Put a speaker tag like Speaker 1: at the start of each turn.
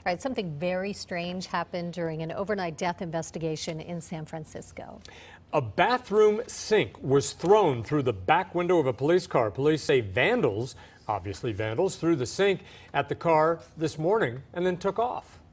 Speaker 1: Right, something very strange happened during an overnight death investigation in San Francisco.
Speaker 2: A bathroom sink was thrown through the back window of a police car. Police say vandals, obviously vandals, threw the sink at the car this morning and then took off.